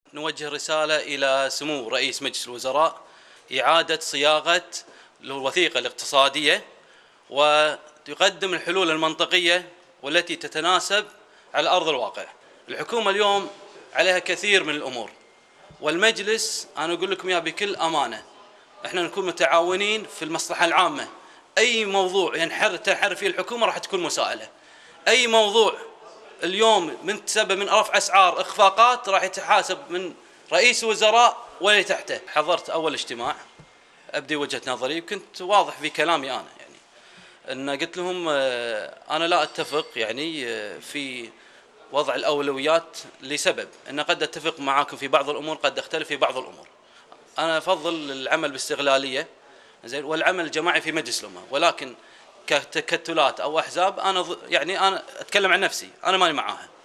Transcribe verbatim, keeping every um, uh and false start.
نوجه رسالة إلى سمو رئيس مجلس الوزراء إعادة صياغة الوثيقة الاقتصادية وتقدم الحلول المنطقية والتي تتناسب على أرض الواقع. الحكومة اليوم عليها كثير من الأمور، والمجلس أنا أقول لكم يا بكل أمانة إحنا نكون متعاونين في المصلحة العامة. أي موضوع ينحر تنحر فيه الحكومة راح تكون مساءلة. أي موضوع اليوم من تسبب من رفع أسعار إخفاقات راح يتحاسب من رئيس الوزراء واللي تحته. حضرت أول اجتماع أبدي وجهة نظري وكنت واضح في كلامي أنا، يعني أن قلت لهم أنا لا أتفق يعني في وضع الأولويات لسبب أن قد أتفق معاكم في بعض الأمور، قد أختلف في بعض الأمور. أنا أفضل العمل باستغلالية زين والعمل الجماعي في مجلس الأمة، ولكن كتكتلات أو أحزاب أنا يعني أنا أتكلم عن نفسي أنا ماني معاها.